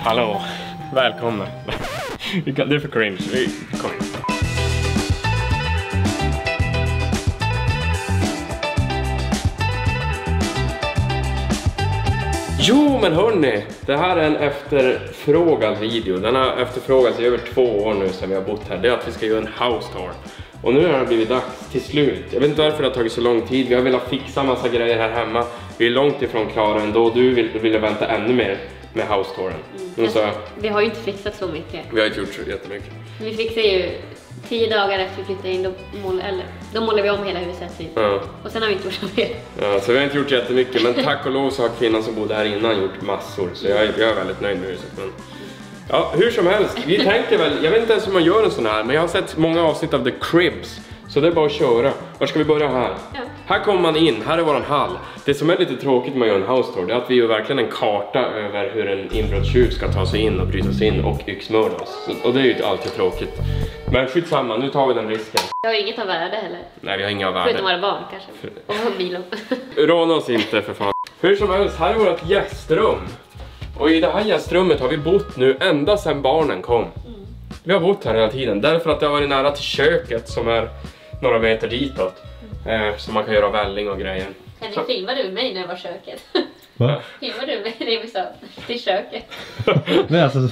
Hallå, välkomna. Det är för cringe. Kom in. Jo men hörni, det här är en efterfrågad video. Den har efterfrågats i över 2 år nu sedan vi har bott här. Det är att vi ska göra en house tour. Och nu har det blivit dags till slut. Jag vet inte varför det har tagit så lång tid. Vi har velat fixa massa grejer här hemma. Vi är långt ifrån klara ändå. Du ville vänta ännu mer med house touren. Vi har ju inte fixat så mycket. Vi har inte gjort så jättemycket. Vi fixar ju 10 dagar efter vi flyttade in. Då målar vi om hela huset typ. Ja. Och sen har vi inte gjort så mycket. Ja, så vi har inte gjort jättemycket. Men tack och lov så har kvinnan som bodde här innan gjort massor. Så jag är väldigt nöjd med huset. Men... ja, hur som helst. Vi tänker väl, jag vet inte ens hur man gör en sån här. Men jag har sett många avsnitt av The Cribs. Så det är bara att köra. Var ska vi börja här? Ja. Här kommer man in, här är våran hall. Det som är lite tråkigt med att göra en house tour, det är att vi gör verkligen en karta över hur en inbrottstjuv ska ta sig in och bryta sig in och yxmörda oss. Och det är ju inte alltid tråkigt. Men skitsamma, nu tar vi den risken. Vi har inget av värde heller. Nej, vi har inga av värde. Förutom våra barn kanske. Och bilen. Råna oss inte för fan. Hur som helst, här är vårt gästrum. Och i det här gästrummet har vi bott nu ända sedan barnen kom. Vi har bott här hela tiden, därför att det har varit nära till köket som är några meter ditåt. Så man kan göra välling och grejer. Filmade du mig när det var köket? Va? Filmade du mig när vi sa till köket? Nej, alltså...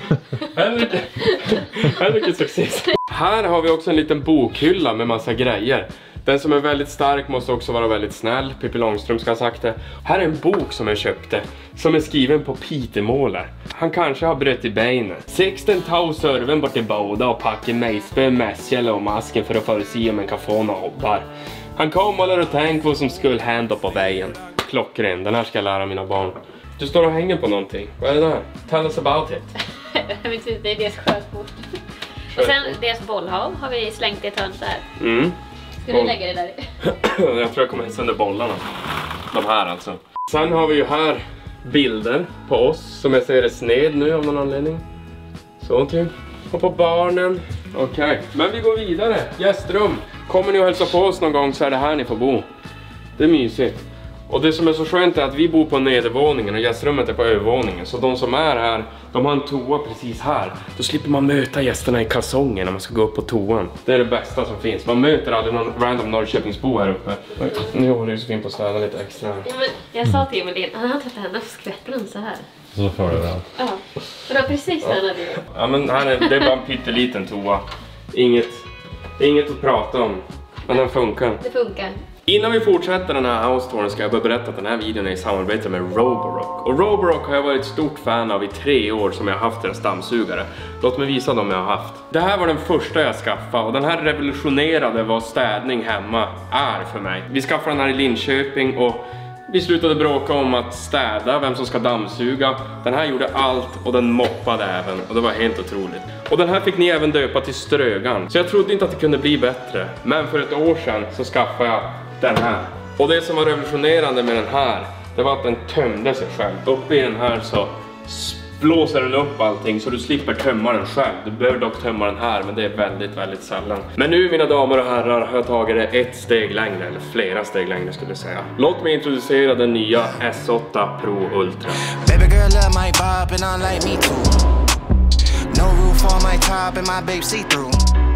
Henrik success. Här har vi också en liten bokhylla med massa grejer. Den som är väldigt stark måste också vara väldigt snäll. Pippi Långstrump ska ha sagt det. Här är en bok som jag köpte. Som är skriven på pitemålar. Han kanske har bröt i benet. 16 tog serven bort i båda och packade mejspö, mässkälla och masken för att förutse om en kan få några hobbar. Han kom och lärde tänka vad som skulle hända på vägen. Klockren, den här ska jag lära mina barn. Du står och hänger på någonting. Vad är det där? Tell us about it. Jag vet inte, det är deras skötbord. Och sen deras bollhav har vi slängt i ett hörn så här. Ska du lägga det där i? Jag tror jag kommer sönder bollarna. De här alltså. Sen har vi ju här bilder på oss som jag ser är sned nu av någon anledning. Så typ. Och på barnen. Okej. Men vi går vidare. Gästrum. Kommer ni och hälsa på oss någon gång så är det här ni får bo. Det är mysigt. Och det som är så skönt är att vi bor på nedervåningen och gästrummet är på övervåningen. Så de som är här, de har en toa precis här. Då slipper man möta gästerna i kalsonger när man ska gå upp på toan. Det är det bästa som finns. Man möter aldrig någon random Norrköpingsbo här uppe. Nu håller det så fint på att städa lite extra. Ja, men jag sa till Emil, han har tagit henne och skvätter den så här. Så får det väl. Ja, det var precis det han hade gjort. Ja, men här är, det är bara en pytteliten toa. Inget att prata om. Men den funkar. Det funkar. Innan vi fortsätter den här house touren ska jag bara berätta att den här videon är i samarbete med Roborock. Och Roborock har jag varit ett stort fan av i 3 år som jag har haft deras dammsugare. Låt mig visa dem jag har haft. Det här var den första jag skaffade och den här revolutionerade vad städning hemma är för mig. Vi skaffade den här i Linköping och vi slutade bråka om att städa, vem som ska dammsuga. Den här gjorde allt och den moppade även och det var helt otroligt. Och den här fick ni även döpa till Strögan. Så jag trodde inte att det kunde bli bättre. Men för ett år sedan så skaffade jag den här. Och det som var revolutionerande med den här, det var att den tömde sig själv. Uppe i den här så blåser den upp allting så du slipper tömma den själv. Du behöver dock tömma den här, men det är väldigt, väldigt sällan. Men nu mina damer och herrar har jag tagit det ett steg längre, eller flera steg längre skulle jag säga. Låt mig introducera den nya S8 Pro Ultra. Baby girl love my vibe and I like me too. No roof on my top and my babe see through.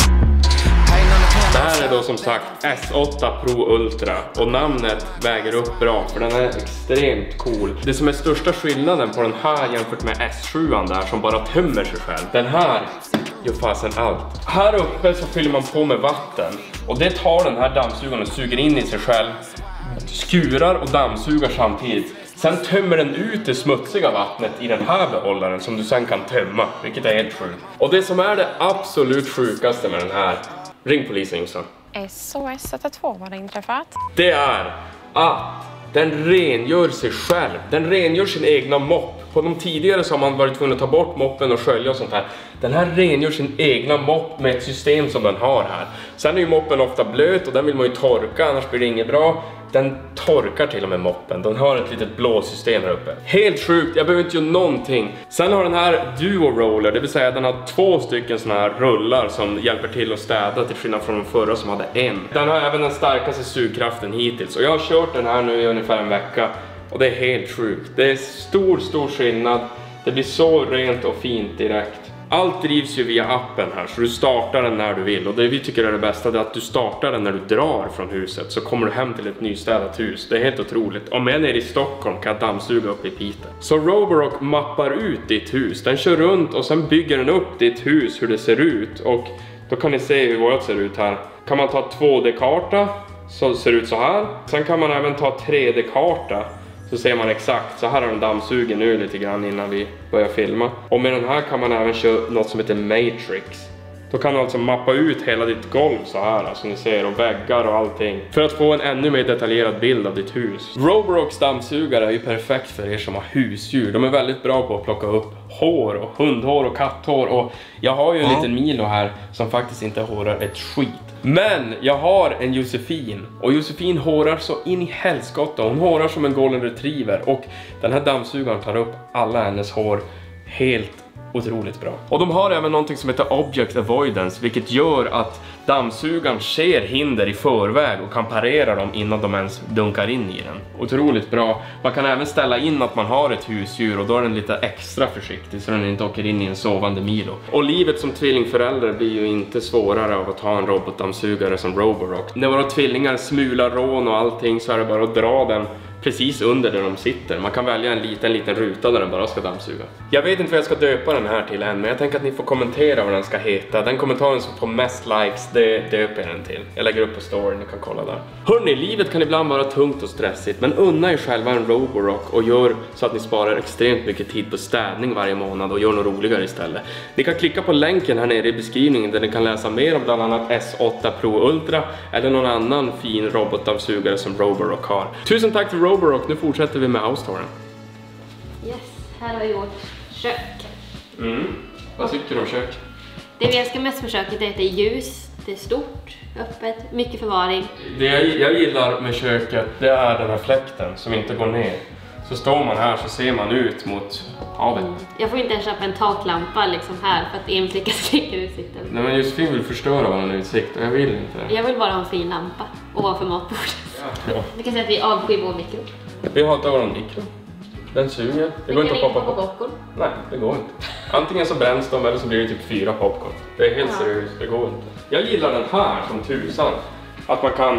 Det här är då som sagt S8 Pro Ultra och namnet väger upp bra för den är extremt cool. Det som är största skillnaden på den här jämfört med S7 där som bara tömmer sig själv. Den här gör fasen allt. Här uppe så fyller man på med vatten och det tar den här dammsugaren och suger in i sig själv. Skurar och dammsugar samtidigt. Sen tömmer den ut det smutsiga vattnet i den här behållaren som du sen kan tömma, vilket är helt sjukt. Och det som är det absolut sjukaste med den här, ring polisen Jossan. SOS 112, vad har inträffat? Det är att den rengör sig själv. Den rengör sin egna mopp. På de tidigare så har man varit tvungen att ta bort moppen och skölja och sånt här. Den här rengör sin egna mopp med ett system som den har här. Sen är ju moppen ofta blöt och den vill man ju torka, annars blir det inget bra. Den torkar till och med moppen. Den har ett litet blåsystem här uppe. Helt sjukt, jag behöver inte göra någonting. Sen har den här Duo Roller, det vill säga den har 2 stycken såna här rullar som hjälper till att städa till skillnad från den förra som hade en. Den har även den starkaste sugkraften hittills. Och jag har kört den här nu i ungefär en vecka. Och det är helt sjukt. Det är stor skillnad. Det blir så rent och fint direkt. Allt drivs ju via appen här, så du startar den när du vill. Och det vi tycker är det bästa är att du startar den när du drar från huset. Så kommer du hem till ett nystädat hus. Det är helt otroligt. Om jag är nere i Stockholm kan jag dammsuga upp i Piteå. Så Roborock mappar ut ditt hus. Den kör runt och sen bygger den upp ditt hus, hur det ser ut. Och då kan ni se hur vårt ser ut här. Kan man ta 2D-karta så ser det ut så här. Sen kan man även ta 3D-karta. Så ser man exakt, så här har den dammsugen nu lite grann innan vi börjar filma. Och med den här kan man även köra något som heter Matrix. Då kan du alltså mappa ut hela ditt golv så här, som ni ser, och väggar och allting. För att få en ännu mer detaljerad bild av ditt hus. Roborocks dammsugare är ju perfekt för er som har husdjur. De är väldigt bra på att plocka upp hår och hundhår och katthår. Och jag har ju en liten Milo här som faktiskt inte hårar ett skit. Men jag har en Josefin. Och Josefin hårar så in i helskotta. Hon hårar som en golden retriever. Och den här dammsugaren tar upp alla hennes hår helt otroligt bra. Och de har även någonting som heter Object Avoidance, vilket gör att dammsugaren ser hinder i förväg och kan parera dem innan de ens dunkar in i den. Otroligt bra. Man kan även ställa in att man har ett husdjur och då är den lite extra försiktig så den inte åker in i en sovande Milo. Och livet som tvillingförälder blir ju inte svårare av att ha en robotdammsugare som Roborock. När våra tvillingar smular rån och allting så är det bara att dra den precis under där de sitter. Man kan välja en liten ruta där den bara ska dammsuga. Jag vet inte vad jag ska döpa den här till än, men jag tänker att ni får kommentera vad den ska heta. Den kommentaren som får mest likes, det döper jag den till. Jag lägger upp på storyn, ni kan kolla där. Hörrni, livet kan ibland vara tungt och stressigt, men unna er själva en Roborock och gör så att ni sparar extremt mycket tid på städning varje månad och gör något roligare istället. Ni kan klicka på länken här nere i beskrivningen där ni kan läsa mer om bland annat S8 Pro Ultra eller någon annan fin robotdammsugare som Roborock har. Tusen tack till Roborock, nu fortsätter vi med house-touren. Yes, här har vi vårt kök. Vad tycker du om kök? Det vi älskar mest med köket är att det är ljus, det är stort, öppet, mycket förvaring. Det jag gillar med köket, det är den här fläkten som inte går ner. Så står man här så ser man ut mot havet. Jag får inte ens köpa en taklampa liksom här för att Emil tycker att det släcker utsikten. Nej, men Josefin vill förstöra vår utsikt och jag vill inte det. Jag vill bara ha en fin lampa och vara för matbordet. Ja. Vi kan säga att vi avskyr vår mikro. Vi hatar vår mikro. Den suger. Det går inte att poppa på. Popcorn. Nej, det går inte. Antingen så bränns de eller så blir det typ 4 popcorn. Det är helt seriöst, det går inte. Jag gillar den här som tusan. Att man kan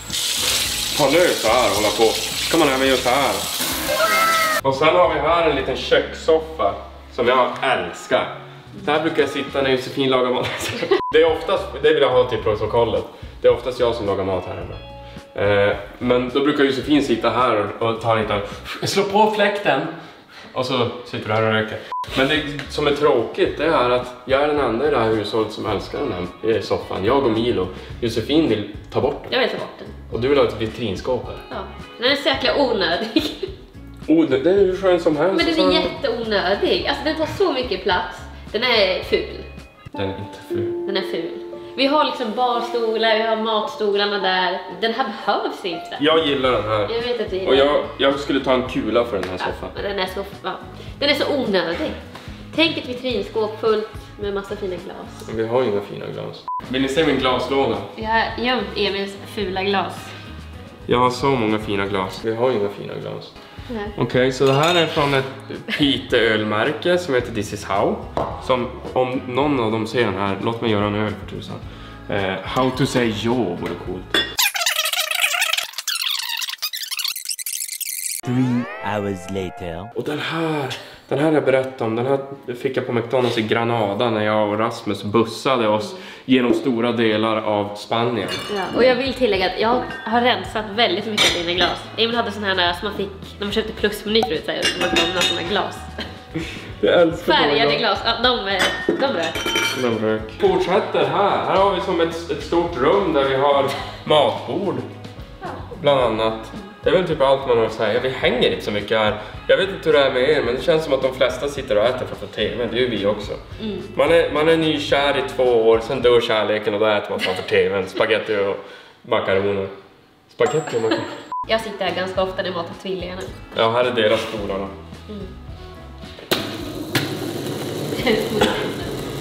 ta lös så här och hålla på. Så kan man även göra så här. Och sen har vi här en liten kökssoffa som jag älskar. Där brukar jag sitta när Josefin lagar mat. Det är oftast, det vill jag ha till protokollet. Det är oftast jag som lagar mat här hemma. Men då brukar Josefin sitta här och ta lite, slå på fläkten. Och så sitter du här och röker. Men det som är tråkigt det är att jag är den enda i det här hushållet som älskar den här soffan. Jag och Milo. Josefin vill ta bort den. Jag vill ta bort den. Och du vill ha ett vitrinskåp här. Ja, den är så jäkla onödig. Det är ju skön som helst. Men den är jätteonödig. Alltså den tar så mycket plats. Den är ful. Den är inte ful. Den är ful. Vi har liksom barstolar, vi har matstolarna där. Den här behövs inte. Jag gillar den här. Jag vet att du Och gillar jag skulle ta en kula för den här soffan. Ja, den är så onödig. Tänk ett vitrinskåp fullt med massa fina glas. Vi har ju inga fina glas. Vill ni se min glaslåda? Jag har gömt Emils fula glas. Jag har så många fina glas. Vi har ju inga fina glas. Okej, så det här är från ett Piteå ölmärke som heter This is How. Som om någon av dem ser den här, låt mig göra en öl för tusan. How to say jo vore coolt. 3 hours later. Och den här jag berättade om, den här fick jag på McDonalds i Granada när jag och Rasmus bussade oss genom stora delar av Spanien. Ja, och jag vill tillägga att jag har rensat väldigt mycket av dina glas. Emil hade sån här som man fick när man köpte plusmeny förut, så man kom med såna glas. Jag älskar färgade glas, ja, de rök. Fortsätter här har vi som ett stort rum där vi har matbord. Bland annat. Det är väl typ allt man har att säga. Vi hänger inte så mycket här. Jag vet inte hur det är med er, men det känns som att de flesta sitter och äter framför tv. Det är ju vi också. Man är nykär i 2 år, sen dör kärleken och då äter man framför tvn. Spaghetti och makaroner. Spaghetti och makaroner. Jag sitter här ganska ofta när jag matar tvillingarna. Ja, här är deras stolarna.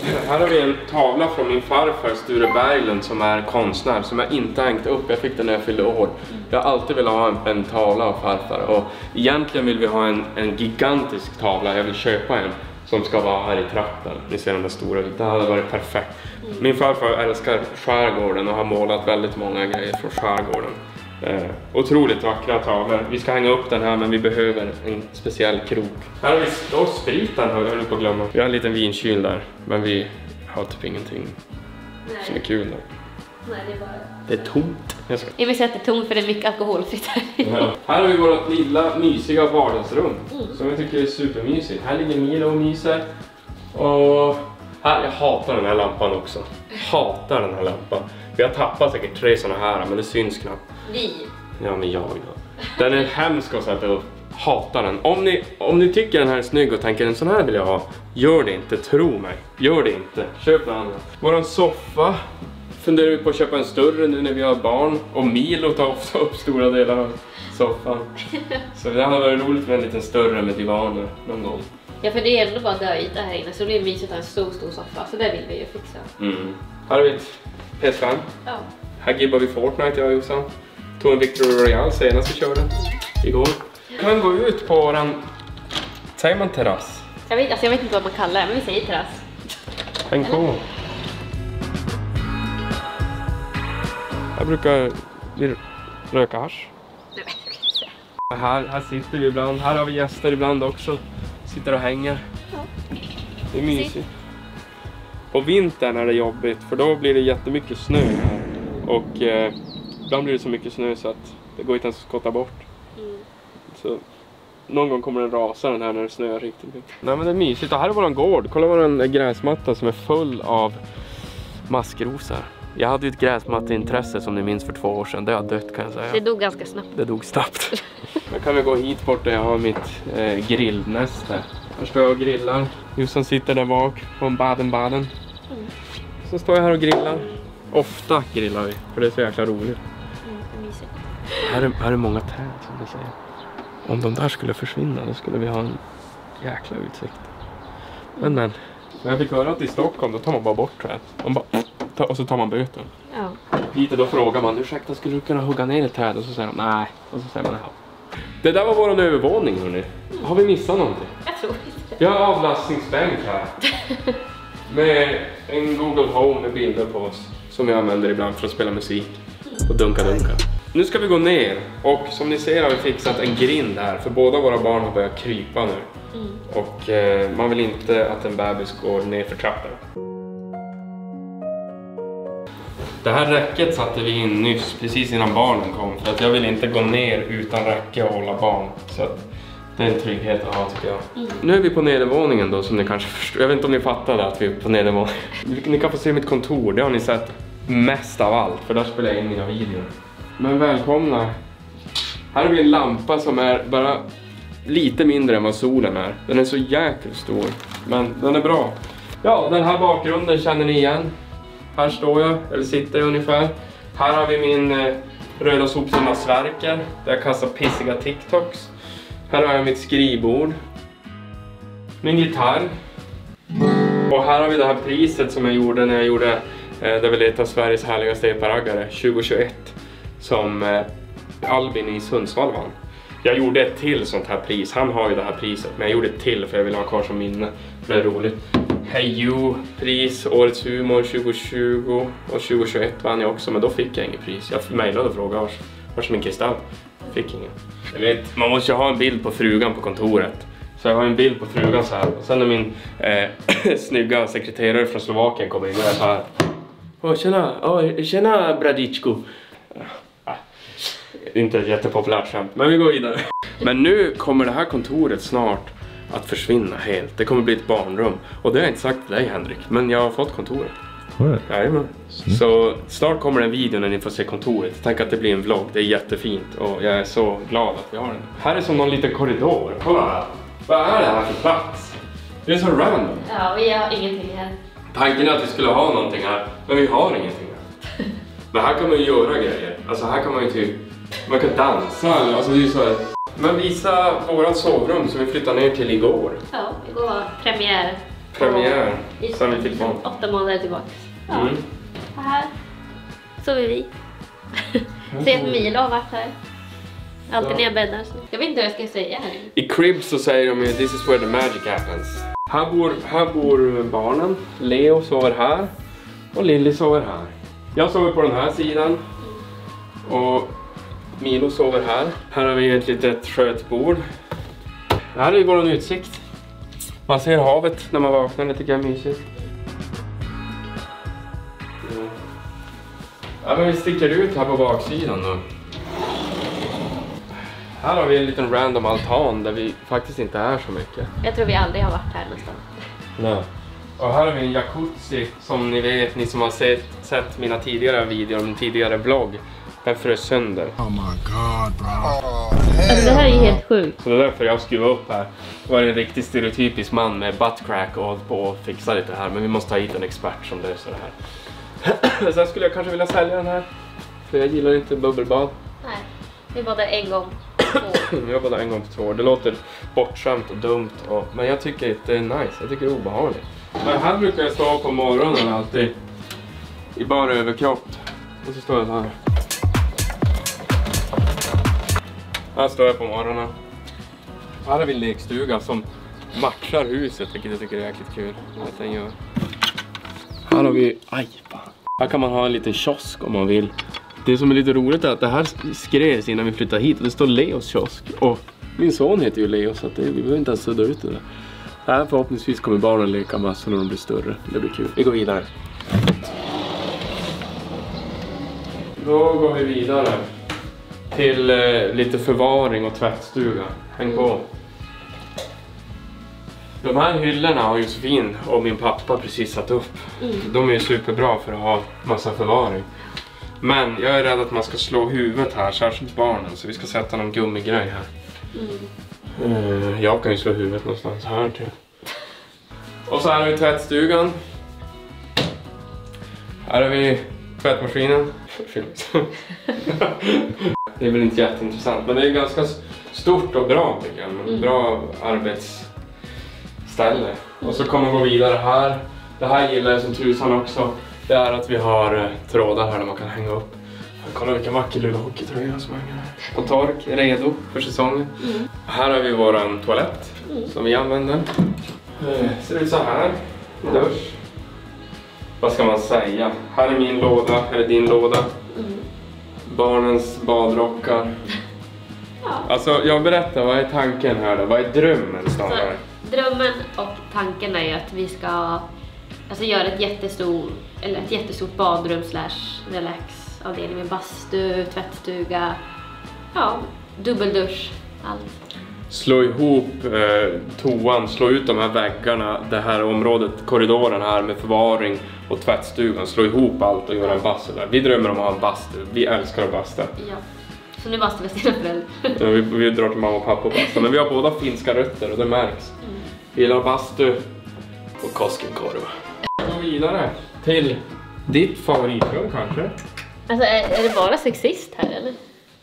Här har vi en tavla från min farfar Sture Berglund som är konstnär, som jag inte hängt upp. Jag fick den när jag fyllde år. Jag har alltid velat ha en tavla av farfar, och egentligen vill vi ha en gigantisk tavla. Jag vill köpa en som ska vara här i trappen. Ni ser den där stora, det hade varit perfekt. Min farfar älskar skärgården och har målat väldigt många grejer från skärgården. Otroligt vackra tavlor. Vi ska hänga upp den här, men vi behöver en speciell krok. Här har vi spriten, har jag på att glömma. Vi har en liten vinkyl där, men vi har typ ingenting som är kul där. Nej, det är bara... Det är tomt. Jag vill säga att det är tomt för det är mycket alkoholfritt här. Ja. Här har vi vårt lilla mysiga vardagsrum som jag tycker är supermysigt. Här ligger Milo och myser. Och här, jag hatar den här lampan också. Hatar den här lampan. Vi har tappat säkert 3 sådana här, men det syns knappt. Vi? Ja, men jag då. Den är hemsk att sätta upp. Hatar den. Om ni tycker den här är snygg och tänker en sån här vill jag ha, gör det inte, tro mig. Gör det inte. Köp något annat. Våran soffa. Funderar vi på att köpa en större nu när vi har barn. Och Milo tar ofta upp stora delar av soffan. Så det hade varit roligt med en liten större med divaner någon gång. Ja, för det är ändå bara döyta här inne, så det blir mysigt att ha en stor soffa. Så det vill vi ju fixa. Här har vi ett PS5. Ja. Här gibbar vi Fortnite, jag och Jossan. Tog en Victory Royale senast vi körde igår. Kan gå ut på våran, säger man terrass? Jag vet inte vad man kallar det, men vi säger terrass. Häng på. Jag brukar röka hasch. Här sitter vi ibland. Här har vi gäster ibland också. Sitter och hänger. Ja. Det är mysigt. På vintern är det jobbigt, för då blir det jättemycket snö här. Och ibland blir det så mycket snö så att det går inte ens att skotta bort. Så någon gång kommer den rasa den här när det snöar riktigt mycket. Nej, men det är mysigt. Och här är våran gård. Kolla våran gräsmatta som är full av maskrosor. Jag hade ju ett gräsmatteintresse som ni minns för 2 år sedan. Det har dött, kan jag säga. Det dog ganska snabbt. Det dog snabbt. Nu kan vi gå hit bort där jag har mitt grillnäst här. Här står jag och grillar. Jossan sitter där bak på en baden. Så står jag här och grillar. Ofta grillar vi, för det är så jäkla roligt. Här är många träd som du säger. Om de där skulle försvinna, då skulle vi ha en jäkla utsikt. Men jag fick höra att i Stockholm, då tar man bara bort träd. Och så tar man böter. Ja. Hit då frågar man, ursäkta, skulle du kunna hugga ner ett träd? Och så säger de nej. Och så säger man ja. Det där var vår övervåning, hörni. Har vi missat någonting? Jag tror inte. Jag har avlastningsbänk här. Med en Google Home med bilder på oss. Som jag använder ibland för att spela musik. Och dunka. Nu ska vi gå ner. Och som ni ser har vi fixat en grind här. För båda våra barn har börjat krypa nu. Och man vill inte att en bebis går ner för trappen. Det här räcket satte vi in nyss, precis innan barnen kom. För att jag vill inte gå ner utan räcke och hålla barn. Så att det är en trygghet att ha, tycker jag. Nu är vi på nedervåningen då, som ni kanske förstår. Jag vet inte om ni fattade att vi är på nedervåningen. Ni kan få se mitt kontor, det har ni sett mest av allt. För där spelar jag in mina videor. Men välkomna. Här har vi en lampa som är bara lite mindre än vad solen är. Den är så jäkla stor, men den är bra. Ja, den här bakgrunden känner ni igen. Här står jag, eller sitter jag ungefär. Här har vi min röda soptunna Sverker, där jag kastar pissiga TikToks. Här har jag mitt skrivbord. Min gitarr. Och här har vi det här priset som jag gjorde när jag gjorde det vill heta Sveriges härligaste eparaggare 2021. Som Albin i Sundsvall vann. Jag gjorde ett till sånt här pris. Han har ju det här priset, men jag gjorde ett till för jag vill ha kvar som minne. För det är roligt. Hey You pris, Årets humor 2020 och 2021 vann jag också, men då fick jag inget pris. Jag mejlade och frågade vars min kristall. Fick ingen. Jag vet, man måste ju ha en bild på frugan på kontoret. Så jag har en bild på frugan så här. Och sen när min snygga sekreterare från Slovakien kommer in och är så här. Tjena Bradičko. Inte ett jättepopulärt skämt, men vi går vidare. Men nu kommer det här kontoret snart att försvinna helt. Det kommer bli ett barnrum. Och det har jag inte sagt till dig, Henrik, men jag har fått kontoret. Jajamän. Så snart kommer en video när ni får se kontoret. Tänk att det blir en vlogg, det är jättefint. Och jag är så glad att vi har den. Här är som någon liten korridor. Kolla här. Vad är det här för plats? Det är så random. Ja, vi har ingenting här. Tanken är att vi skulle ha någonting här, men vi har ingenting här. Men här kan man ju göra grejer. Alltså här kan man ju typ, man kan dansa. Alltså det är ju så här. Men visa vårat sovrum som vi flyttade ner till igår. Ja, igår var premiär. premiär. Sen vi fick barn. 8 månader tillbaka. Ja. Mm. Och här sover vi. Se att Milo har varit här. Alltid när jag bäddar. Jag vet inte vad jag ska säga här. I Cribs så säger de ju this is where the magic happens. Här bor barnen. Leo sover här. Och Lilly sover här. Jag sover på den här sidan. Och Milo sover här. Här har vi ett litet skötbord. Här är vår utsikt. Man ser havet när man vaknar, det tycker jag är mysigt. Ja, men vi sticker ut här på baksidan då. Här har vi en liten random altan där vi faktiskt inte är så mycket. Jag tror vi aldrig har varit här nästan. Nej. Och här har vi en jacuzzi som ni vet, ni som har sett mina tidigare videor, min tidigare vlogg. Den frös sönder. Oh my god, bro. Alltså det här är ju helt sjukt. Så det är därför jag skruvade upp här. Det var en riktigt stereotypisk man med buttcrack och hållit på att fixa lite här. Men vi måste ha hit en expert som löser det här. Sen skulle jag kanske vilja sälja den här. För jag gillar inte bubbelbad. Nej, vi badar en gång. Jag badar en gång på 2 år. Det låter bortskämt och dumt. Men jag tycker att det är nice. Jag tycker det är obehagligt. Men här brukar jag stå på morgonen alltid. I bara överkropp. Och så står jag så här. Här står jag på morgonen. Här har vi en lekstuga som matchar huset, vilket jag tycker är jäkligt kul att den gör. Här har vi... Aj, fan. Här kan man ha en liten kiosk om man vill. Det som är lite roligt är att det här skrevs innan vi flyttade hit. Och det står Leos kiosk. Och min son heter ju Leo, så att vi behöver inte ens sudda ut det där. Här förhoppningsvis kommer barnen leka massor när de blir större. Det blir kul. Vi går vidare. Då går vi vidare till lite förvaring och tvättstuga. Häng på. De här hyllorna har Josefin och min pappa precis satt upp. De är ju superbra för att ha massa förvaring. Men jag är rädd att man ska slå huvudet här, särskilt barnen. Så vi ska sätta någon gummigrej här. Jag kan ju slå huvudet någonstans här till. Och så här har vi tvättstugan. Här har vi tvättmaskinen. Det är väl inte jätteintressant, men det är ganska stort och bra tycker jag. Bra arbetsställe. Och så kommer vi gå vidare här. Det här gillar jag som tusan också. Det är att vi har trådar här där man kan hänga upp. Kolla vilken vacker lilla hockeytröja som hänger här. På tork, redo för säsongen. Här har vi våran toalett som vi använder. Ser ut så här. Dusch. Vad ska man säga? Här är min låda, här är din låda. Barnens badrockar. Alltså jag berättar, vad är tanken här då? Vad är drömmen snarare? Så, drömmen och tanken är ju att vi ska göra ett jättestort badrum / relaxavdelning med bastu, tvättstuga, dubbeldusch, allt. Slå ihop toan, slå ut de här väggarna, det här området, korridoren här med förvaring och tvättstugan. Slå ihop allt och göra en bastu där. Vi drömmer om att ha en bastu, vi älskar att basta. Ja, så nu bastar vi sina föräldrar. Ja, vi drar till mamma och pappa och basta, men vi har båda finska rötter och det märks. Vi gillar bastu och Koskenkorva. Vi går vidare till ditt favoritrum kanske. Alltså är det bara sexist här eller?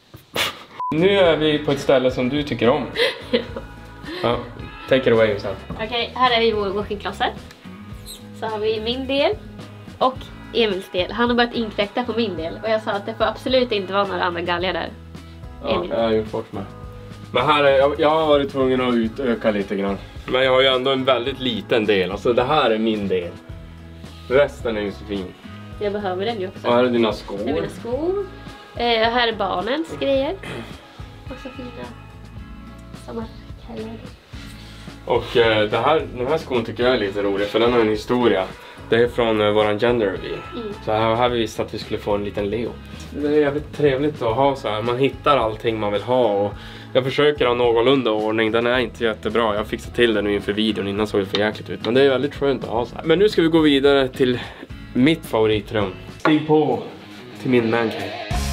Nu är vi på ett ställe som du tycker om. Ja, take it away sen. Okej, här är vi i vår walk-in closet. Så har vi min del och Emils del. Han har börjat inkräkta på min del. Och jag sa att det får absolut inte vara några andra galgar där. Ja, jag har gjort bort mig. Men här är, jag har varit tvungen att utöka lite grann. Men jag har ju ändå en väldigt liten del. Alltså det här är min del. Resten är ju så fin. Jag behöver den ju också. Och här är dina skor. Det är mina skor. Här är barnens grejer. Och så fina sommarkläder. Och den här skon tycker jag är lite rolig för den har en historia. Det är från våran gender reveal. Så här har vi visst att vi skulle få en liten Leo. Det är jävligt trevligt att ha så här. Man hittar allting man vill ha och jag försöker ha någorlunda ordning. Den är inte jättebra. Jag fixar till den nu inför videon. Innan såg det för jäkligt ut. Men det är väldigt skönt att ha så här. Men nu ska vi gå vidare till mitt favoritrum. Stig på till min mancave.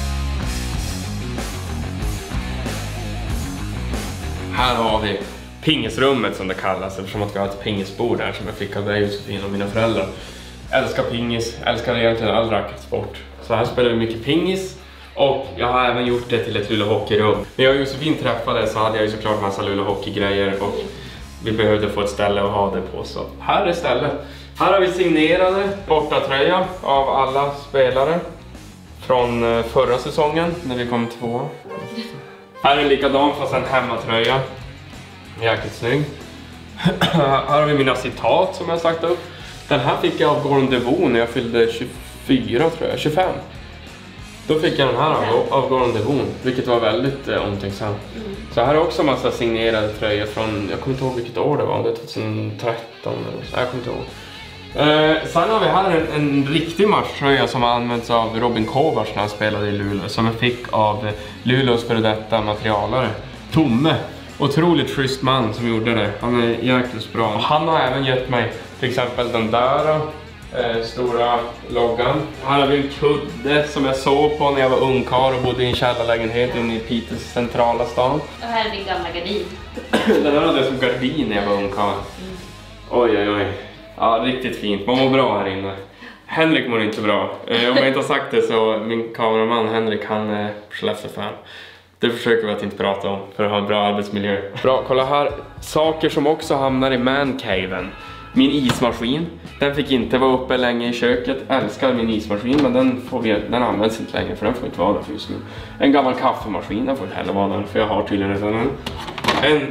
Här har vi pingisrummet som det kallas, eftersom att vi har ett pingisbord där som jag fick av dig Josefin och mina föräldrar. Älskar pingis, älskar egentligen all racketsport. Så här spelar vi mycket pingis och jag har även gjort det till ett lulehockeyrum. När jag och Josefin träffades så hade jag ju såklart massa lulehockey-grejer och vi behövde få ett ställe att ha det på. Så här är stället. Här har vi signerade bortatröja av alla spelare från förra säsongen när vi kom 2. Här är en likadan fast en hemmatröja. Jäkligt snygg. Här har vi mina citat som jag sagt upp. Den här fick jag av Gordon DeBoer när jag fyllde 24 tror jag, 25. Då fick jag den här av Gordon DeBoer, vilket var väldigt omtänksamt. Så här är också en massa signerade tröjor från, jag kommer inte ihåg vilket år det var, det är 2013 eller så, jag kommer inte ihåg. Sen har vi här en riktig matchtröja som har använts av Robin Kovacs när han spelade i Luleå, som jag fick av Luleås före detta materialare, Tomme. Otroligt schysst man som gjorde det. Han är jäkligt bra. Och han har även gett mig till exempel den där stora loggan. Här har vi en kudde som jag såg på när jag var ungkarl och bodde i en källarlägenhet inne i Piteås centrala stan. Och här är din gamla gardin. Den här hade jag som gardin när jag var ungkarl. Oj oj oj. Ja, riktigt fint. Man mår bra här inne. Henrik mår inte bra. Om jag inte har sagt det så min kameraman Henrik, han är Skellefteå-fan. Det försöker vi att inte prata om för att ha en bra arbetsmiljö. Bra, kolla här. Saker som också hamnar i mancaven. Min ismaskin. Den fick inte vara uppe länge i köket. Älskar min ismaskin, men den används inte längre för den får inte vara där för just nu. En gammal kaffemaskin, den får inte heller vara där för jag har tydligen redan en. En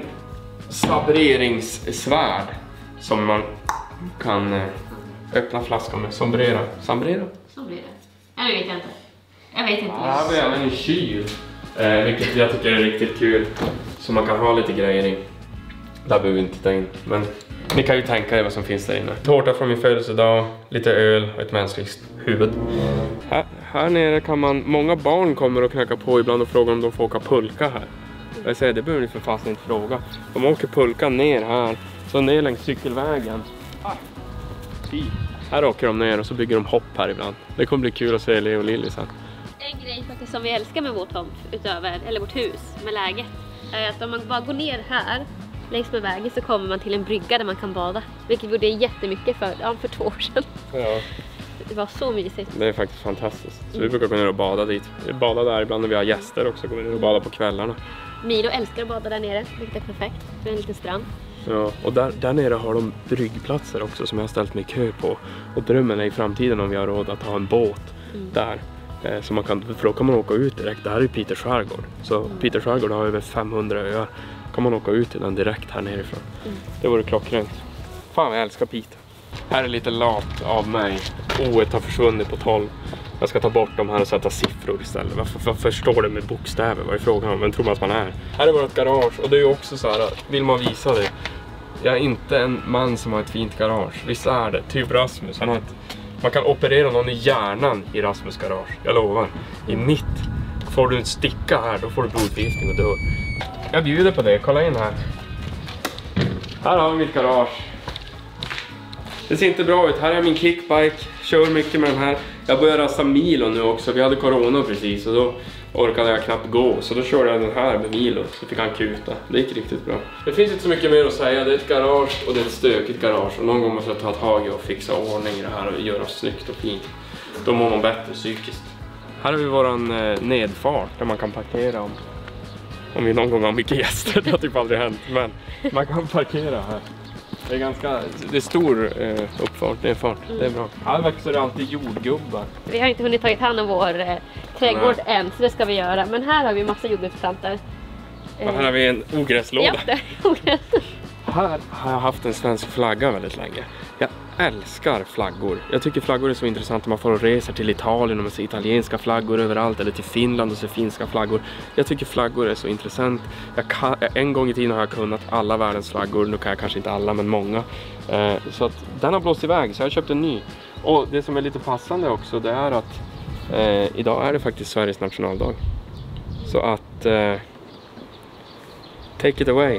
sabreringssvärd som man kan öppna flaskan med. Sombrera. Sombrera? Sombrera. Ja, det vet jag inte. Jag vet inte. Ja, här har vi även en kyl. Vilket jag tycker är riktigt kul. Så man kan ha lite grejer i. Där behöver vi inte ta in. Men ni kan ju tänka er vad som finns där inne. Tårta från min födelsedag, lite öl och ett mänskligt huvud. Här nere kan man, många barn kommer och knackar på ibland och frågar om de får åka pulka här. Jag säger, det behöver ni för fast inte fråga. De åker pulka ner här, så ner längs cykelvägen. Här åker de ner och så bygger de hopp här ibland. Det kommer bli kul att se Leo och Lilly sen. En grej faktiskt som vi älskar med vår tomt utöver, eller vårt hus med läget, är att om man bara går ner här längs med vägen så kommer man till en brygga där man kan bada. Vilket gjorde jättemycket för 2 år sedan. Ja. Det var så mysigt. Det är faktiskt fantastiskt. Så vi brukar gå ner och bada dit. Vi badar där ibland när vi har gäster också. Går vi ner och bada på kvällarna. Milo älskar att bada där nere, vilket är perfekt. Det är en liten strand. Ja, och där nere har de bryggplatser också som jag har ställt mig i kö på. Och drömmen är i framtiden om vi har råd att ha en båt där. Så man kan, för då kan man åka ut direkt. Det här är Piteås skärgård. Så Piteås skärgård har över 500 öar. Kan man åka ut till den direkt här nerifrån. Det vore klockrent. Fan, jag älskar Piteå. Här är lite lat av mig. O-et har försvunnit på 12. Jag ska ta bort de här och sätta siffror istället. Varför står det med bokstäver? Vad är frågan om? Vem tror man att man är? Här är vårt garage. Och det är ju också så här, vill man visa det? Jag är inte en man som har ett fint garage. Visst är det? Typ Rasmus. Man kan operera någon i hjärnan i Rasmus garage. Jag lovar. I mitt får du en sticka här, då får du blodförgiftning och dör. Jag bjuder på det. Kolla in här. Här har vi mitt garage. Det ser inte bra ut. Här är min kickbike. Kör mycket med den här. Jag börjar rasta Milo nu också. Vi hade corona precis och då orkade jag knappt gå. Så då körde jag den här med Milo. Så fick han kuta. Det gick riktigt bra. Det finns inte så mycket mer att säga. Det är ett garage och det är ett stökigt garage. Och någon gång måste jag ta tag i och fixa ordning i det här och göra snyggt och fint. Då mår man bättre psykiskt. Här har vi våran nedfart där man kan parkera om vi någon gång har mycket gäster. Det har typ aldrig hänt. Men man kan parkera här. Det är stor uppfart, det är fart, det är bra. Här växer det alltid jordgubbar. Vi har inte hunnit ta hand om vår trädgård än, så det ska vi göra. Men här har vi massa jordgubbsplantor. Och här har vi en ogräslåda. Ja, det är ogräs. Här har jag haft en svensk flagga väldigt länge. Jag älskar flaggor. Jag tycker flaggor är så intressant. Man får resa till Italien och man ser italienska flaggor överallt. Eller till Finland och ser finska flaggor. Jag tycker flaggor är så intressant. En gång i tiden har jag kunnat alla världens flaggor. Nu kan jag kanske inte alla, men många. Så att den har blåst iväg, så jag har köpt en ny. Och det som är lite passande också, det är att idag är det faktiskt Sveriges nationaldag. Så att take it away.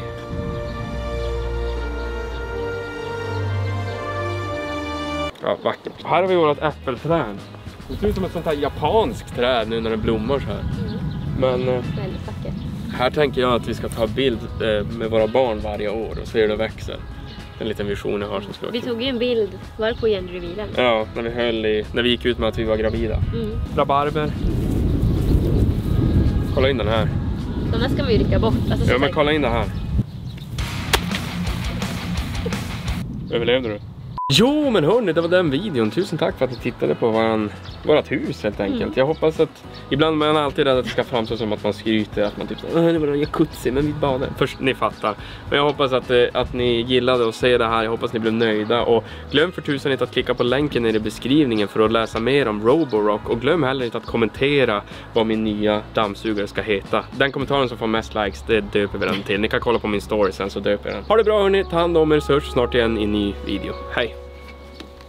Ja, vackert. Här har vi vårt äppelträd. Det ser ut som ett sånt här japanskt träd nu när det blommar så här. Men väldigt vackert. Här tänker jag att vi ska ta bild med våra barn varje år och se hur det växer. En liten vision jag har som ska vara kul. Vi tog ju en bild, var det på gender-revealen? Ja, när vi gick ut med att vi var gravida. Rabarber. Kolla in den här. Sådana ska vi rycka bort. Alltså, ja, men kolla in det här. Överlevde du? Jo, men hörni, det var den videon. Tusen tack för att ni tittade på vårat hus helt enkelt. Jag hoppas att ibland man är alltid rädd att det ska framstå som att man skryter, att man typ såhär, det var en jacuzzi, men vi badar. Först, ni fattar. Men jag hoppas att ni gillade att se det här. Jag hoppas ni blev nöjda. Och glöm för tusen inte att klicka på länken nere i beskrivningen för att läsa mer om Roborock. Och glöm heller inte att kommentera vad min nya dammsugare ska heta. Den kommentaren som får mest likes, det döper vi den till. Ni kan kolla på min story sen så döper jag den. Ha det bra hörni, ta hand om er, så hörs snart igen i en ny video. Hej!